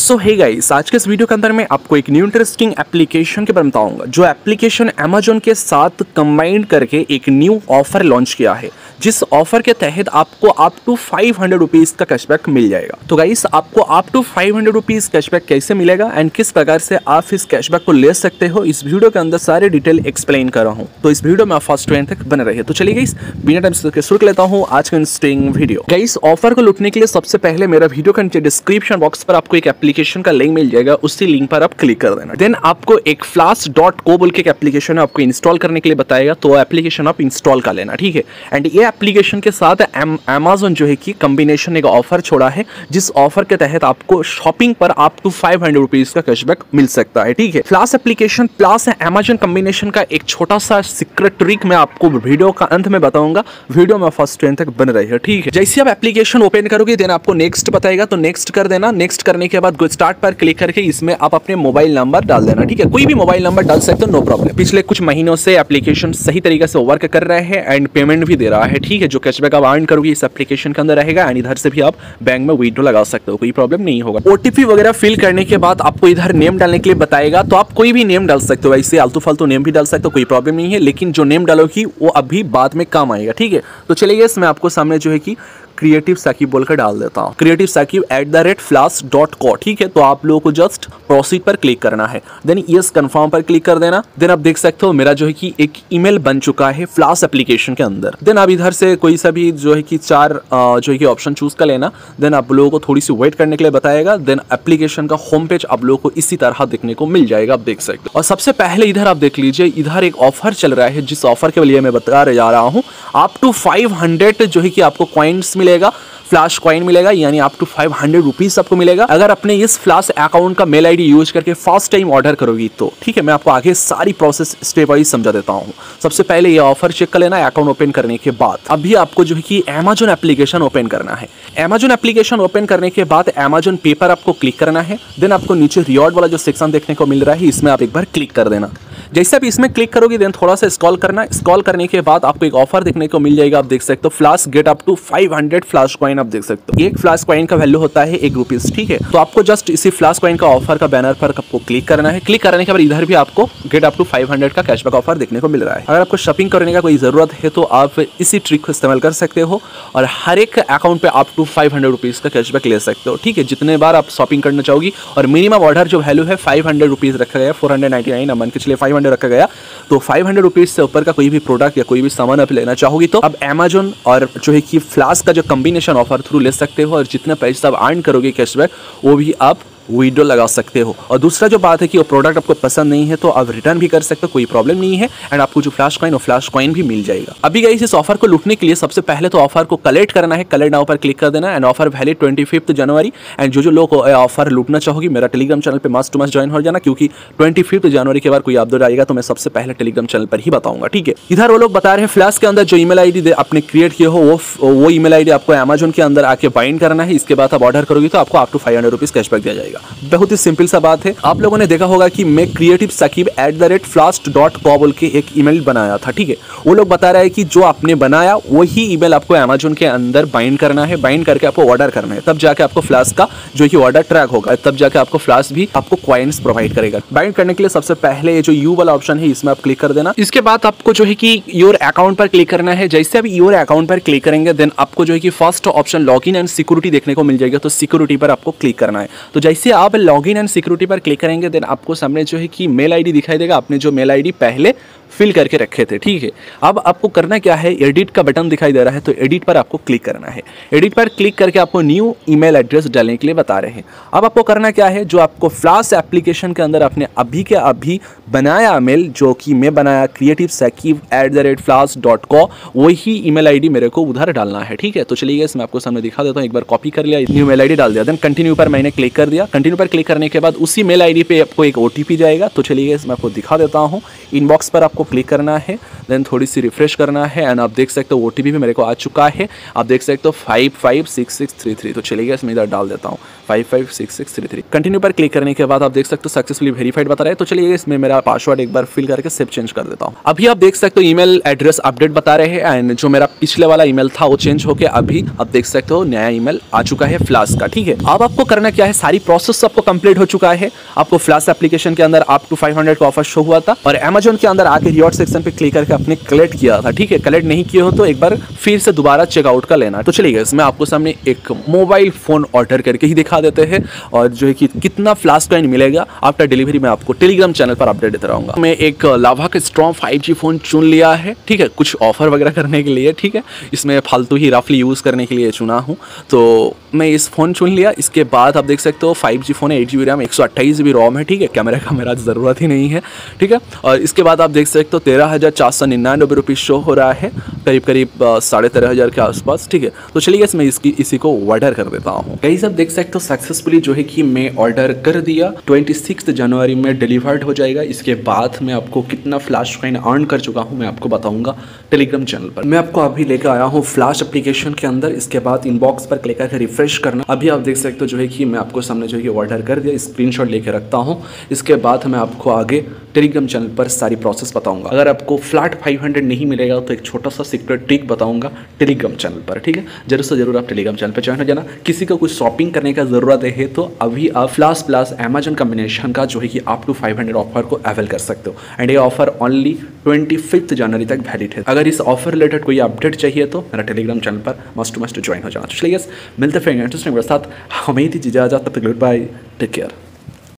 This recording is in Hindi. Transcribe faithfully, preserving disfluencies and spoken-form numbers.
सो हे गाइस, आज के इस वीडियो के अंदर मैं आपको एक न्यू इंटरेस्टिंग एप्लीकेशन के बारे में बताऊंगा, जो एप्लीकेशन अमेजोन के साथ कंबाइन करके एक न्यू ऑफर लॉन्च किया है, जिस ऑफर के तहत आपको up to five hundred rupees का कैशबैक मिल जाएगा। तो गाइस, आपको up to five hundred rupees cashback कैसे मिलेगा एंड किस प्रकार से आप इस कैशबैक को ले सकते हो, इस वीडियो के अंदर सारे डिटेल एक्सप्लेन कर रहा हूँ। तो इस वीडियो में आप फर्स्ट टू एंड तक बने रहिए। तो चलिए गाइस, बिना टाइम से शुरू कर लेता हूँ आज का इंटरेस्टिंग वीडियो। गाइस, ऑफर को लूटने के लिए सबसे पहले मेरा वीडियो के नीचे डिस्क्रिप्शन बॉक्स पर आपको एक एप्लीकेशन का लिंक मिल जाएगा, उसी लिंक पर आप क्लिक कर देना। देन आपको एक फ्लास डॉट को बोल के एक एप्लीकेशन है, आपको इंस्टॉल करने के लिए बताएगा, तो एप्लीकेशन आप इंस्टॉल कर लेना, ठीक है। एंड ये एप्लीकेशन के साथ अमेजोन जो है कि कॉम्बिनेशन एक ऑफर छोड़ा है, जिस ऑफर के तहत आपको शॉपिंग पर up to five hundred rupees का कैशबैक मिल सकता है, ठीक है। फ्लास एप्लीकेशन प्लस अमेजोन कॉम्बिनेशन का एक छोटा सा सीक्रेट ट्रिक मैं आपको वीडियो का अंत में बताऊंगा, वीडियो में फर्स्ट ट्रेन तक बन रही है, ठीक है। जैसे आप एप्लीकेशन ओपन करोगे देन आपको नेक्स्ट बताएगा, तो नेक्स्ट कर देना। नेक्स्ट करने के बाद गो स्टार्ट पर क्लिक करके इसमें आप अपने मोबाइल नंबर डाल देना, ठीक है। कोई भी मोबाइल नंबर डाल सकते हो, नो प्रॉब्लम। पिछले कुछ महीनों से एप्लीकेशन सही तरीके से वर्क कर रहे हैं एंड पेमेंट भी दे रहा है, ठीक है। जो कैशबैक आप अर्न करोगे इस एप्लीकेशन के अंदर रहेगा एंड इधर से भी आप बैंक में विड्रॉ लगा सकते हो, कोई प्रॉब्लम नहीं होगा। ओटीपी वगैरह फिल करने के बाद आपको इधर नेम डालने के लिए बताएगा, तो आप कोई भी नेम डाल सकते हो, वैसे आलतू फालतू नेम भी डाल सकते हो, कोई प्रॉब्लम नहीं है, लेकिन जो नेम डालोगी वो अभी बाद में काम आएगा, ठीक है। तो चलिए मैं आपको सामने जो है कि क्रिएटिव साकिब बोलकर डाल देता हूँ, creative Saqib at the rate flash dot co, ठीक है। तो आप लोगों को जस्ट प्रोसीड पर क्लिक करना है, देन यस कंफर्म पर क्लिक कर देना। देन आप देख सकते हो मेरा जो है कि एक ईमेल बन चुका है फ्लास एप्लीकेशन के अंदर। देन आप इधर से कोई सा भी जो है कि चार जो है कि ऑप्शन चूज कर लेना। देन आप लोगों को थोड़ी सी वेट करने के लिए बताएगा। देन एप्लीकेशन का होम पेज आप लोगों को इसी तरह देखने को मिल जाएगा, आप देख सकते हो। और सबसे पहले इधर आप देख लीजिए, इधर एक ऑफर चल रहा है, जिस ऑफर के लिए मैं बता जा रहा हूँ, अप टू फाइव हंड्रेड जो है कि आपको कॉइन्स मिलेगा, फ्लैश कॉइन मिलेगा, यानी up to five hundred rupees आपको मिलेगा अगर अपने इस फ्लैश अकाउंट का मेल आईडी यूज करके फर्स्ट टाइम ऑर्डर करोगी तो, ठीक है। मैं आपको आगे सारी प्रोसेस स्टेप वाइज समझा देता हूँ। सबसे पहले ये ऑफर चेक कर लेना है अकाउंट ओपन करने के बाद। अभी आपको जो है कि अमेजोन एप्लीकेशन ओपन करना है। अमेजोन एप्लीकेशन ओपन करने के बाद अमेजोन पे पर आपको क्लिक करना है। देन आपको नीचे रिवॉर्ड वाला जो सेक्शन देखने को मिल रहा है, इसमें आप एक बार क्लिक कर देना। जैसे आप इसमें क्लिक करोगे देन थोड़ा सा स्क्रॉल करना। स्क्रॉल करने के बाद आपको एक ऑफर देखने को मिल जाएगा, आप देख सकते हो, flash get up to five hundred flash coin. आप देख सकते हो एक फ्लैश कॉइन का वैल्यू होता है एक रुपीज, ठीक है। तो आपको जस्ट इसी फ्लैश कॉइन का ऑफर का बैनर पर आपको क्लिक करना है। क्लिक करने के बाद इधर भी आपको get up to five hundred का कैशबैक ऑफर देखने को मिल रहा है। अगर आपको शॉपिंग करने का कोई जरूरत है तो आप इसी ट्रिक को इस्तेमाल कर सकते हो और हर एक अकाउंट पे up to five hundred rupees का कैशबैक ले सकते हो, ठीक है। जितने बार आप शॉपिंग करना चाहोगी, और मिनिमम ऑर्डर जो वैल्यू है फाइव हंड्रेड रुपीज रखा गया, फोर हंड्रेड नाइनटी नाइन मान के चलिए फाइव हंड्रेड रखा गया, तो फाइव हंड्रेड रुपीज से ऊपर का कोई भी प्रोडक्ट या कोई भी सामान आप लेना चाहोगी तो अब अमेजोन और जो है कि फ्लैश का जो कॉम्बिनेशन ऑफर थ्रू ले सकते हो, और जितना पैसा आप अर्न करोगे कैशबैक वो भी आप विड्रॉ लगा सकते हो। और दूसरा जो बात है कि वो प्रोडक्ट आपको पसंद नहीं है तो आप रिटर्न भी कर सकते हो, कोई प्रॉब्लम नहीं है, एंड आपको जो फ्लैश कॉइन और फ्लैश कॉइन भी मिल जाएगा। अभी गाइस, इस ऑफर को लूटने के लिए सबसे पहले तो ऑफर को कलेक्ट करना है। कलेक्ट नाउ पर क्लिक कर देना and offer valid twenty fifth जनवरी। एंड जो जो लोग ऑफर लूटना चाहोगी मेरा टेलीग्राम चैनल पे मस्ट टू मस्ट ज्वाइन हो जाना, क्योंकि ट्वेंटी फिफ्थ जनवरी के बाद कोई अपडेट आएगा तो मैं सबसे पहले टेलीग्राम चैनल पर ही बताऊंगा, ठीक है। इधर वो लोग बता रहे हैं फ्लैश के अंदर जो ईमेल आईडी आपने क्रिएट किया हो वो वो ईमेल आईडी आपको अमेजोन के अंदर आके बाइंड करना है। इसके बाद आप ऑर्डर करोगी तो आपको up to five hundred rupees cashback दिया जाएगा। बहुत ही सिंपल सा बात है। आप लोगों ने देखा होगा कि मैं creative Saqib at the rate flash dot co बोल के एक ईमेल बनाया था, ठीक है। वो लोग बता रहे हैं कि जो आपने बनाया वही ईमेल आपको अमेजोन के अंदर बाइंड करना है, बाइंड करके आपको ऑर्डर करना है, तब जाके आपको फ्लैश का जो कि ऑर्डर ट्रैक होगा, तब जाके आपको फ्लैश भी आपको कॉइन्स प्रोवाइड करेगा। बाइंड करने के लिए सबसे पहले ये जो यू वाला ऑप्शन है इसमें आप क्लिक कर देना। इसके बाद आपको जो है कि योर अकाउंट पर क्लिक करना है। जैसे आप योर अकाउंट पर क्लिक करेंगे देन आपको जो है कि first option login and security देखने को मिल जाएगा, तो सिक्योरिटी पर आपको क्लिक करना है। तो जैसे आप लॉगिन एंड सिक्योरिटी पर क्लिक करेंगे देन आपको सामने जो है कि मेल आईडी दिखाई देगा, आपने जो मेल आईडी पहले फिल करके रखे थे, ठीक है। अब आपको करना क्या है, एडिट का बटन दिखाई दे रहा है तो एडिट पर आपको क्लिक करना है। एडिट पर क्लिक करके आपको न्यू ईमेल एड्रेस डालने के लिए बता रहे हैं। अब आपको करना क्या है, जो आपको फ्लैश एप्लीकेशन के अंदर आपने अभी के अभी बनाया मेल, जो कि मैं बनाया creative Saqib at the rate flash dot co, वही ईमेल आईडी मेरे को उधर डालना है, ठीक है। तो चलिए मैं आपको सामने दिखा देता हूँ। एक बार कॉपी कर लिया, न्यू मेल आईडी डाल दिया, देन कंटिन्यू पर मैंने क्लिक कर दिया। कंटिन्यू पर क्लिक करने के बाद उसी मेल आईडी पे आपको एक ओटीपी जाएगा। तो चलिए मैं आपको दिखा देता हूँ। इनबॉक्स पर आपको क्लिक करना है, देन थोड़ी सी रिफ्रेश करना है एंड आप देख सकते हो ओटीपी भी मेरे को आ चुका है। आप देख सकते हो five five six six three three. तो चलिए मैं इधर डाल देता हूँ five five six six three three. Continue पर क्लिक करने के बाद आप देख सकते हो सक्सेसफुली वेरीफाइड बता रहा है। तो चलिए इसमें मेरा पासवर्ड एक बार फिल करके सेव चेंज कर देता हूँ। अभी आप देख सकते हो ईमेल एड्रेस अपडेट बता रहे हैं एंड जो मेरा पिछले वाला ईमेल था वो चेंज होकर अभी आप देख सकते हो नया ईमेल आ चुका है फ्लास का, ठीक है। अब आपको करना क्या है, सारी प्रोसेस प्रोसेस आपको कंप्लीट हो चुका है। आपको फ्लैश एप्लीकेशन के अंदर अप टू फाइव हंड्रेड का ऑफर शो हुआ था और अमेजन के अंदर आके रिवॉर्ड सेक्शन पे क्लिक करके आपने कलेक्ट किया था। ठीक है, कलेक्ट नहीं किए हो तो एक बार फिर से दोबारा चेकआउट का लेना। तो चलिए इसमें आपको सामने एक मोबाइल फोन ऑर्डर करके ही दिखा देते हैं और जो है कि कितना फ्लैश कॉइन मिलेगा आफ्टर डिलीवरी मैं आपको टेलीग्राम चैनल पर अपडेट देता रहूंगा। मैं एक लावा का स्ट्रॉन्ग फाइव जी फोन चुन लिया है। ठीक है, कुछ ऑफर वगैरह करने के लिए। ठीक है, इसमें फालतू ही रफली यूज करने के लिए चुना हूँ, तो मैं इस फोन चुन लिया। इसके बाद आप देख सकते हो फाइव जी फोन है, एट जी बी रैम, एक सौ अट्ठाईस जी बी रोम है। ठीक है, कैमरे का मेरा ज़रूरत ही नहीं है। ठीक है, और इसके बाद आप देख सकते हो तेरह हज़ार चार सौ निन्यानवे रुपये शो हो रहा है, करीब करीब साढ़े तेरह हज़ार के आसपास। ठीक है, तो चलिए इसमें इसकी इसी को ऑर्डर कर देता हूँ। कई सब देख सकते हो सक्सेसफुली जो है कि मैं ऑर्डर कर दिया, छब्बीस जनवरी में डिलीवर्ड हो जाएगा। इसके बाद मैं आपको कितना फ्लैश कॉइन अर्न कर चुका हूँ मैं आपको बताऊंगा टेलीग्राम चैनल पर। मैं आपको अभी लेकर आया हूँ फ्लैश एप्लीकेशन के अंदर। इसके बाद इनबॉक्स पर क्लिक करके रिफ्रेश करना। अभी आप देख सकते हो जो है कि मैं आपको सामने जो है कि ऑर्डर कर दिया, स्क्रीनशॉट लेके रखता हूँ। इसके बाद मैं आपको आगे टेलीग्राम चैनल पर सारी प्रोसेस बताऊंगा। अगर आपको फ्लैट फाइव हंड्रेड नहीं मिलेगा तो एक छोटा सा सीक्रेट ट्रिक बताऊंगा टेलीग्राम चैनल पर। ठीक है, जरूर से जरूर आप टेलीग्राम चैनल पर ज्वाइन हो जाना। किसी को कुछ शॉपिंग करने का जरूरत है तो अभी आप फ्लैश प्लस अमेजन कॉम्बिनेशन का जो है कि up to five hundred offer को अवेल कर सकते हो एंड ये ऑफर ओनली ट्वेंटी फिफ्थ जनवरी तक वैलिड है। अगर इस ऑफर रिलेटेड कोई अपडेट चाहिए तो मेरा टेलीग्राम चैनल पर मस्ट टू मस्ट ज्वाइन हो जाना। तो चलिए मिलते फिर इंटरेस्टिंग के साथ, हमें दीजिए इजाजत, तब तक गुड बाय, टेक केयर।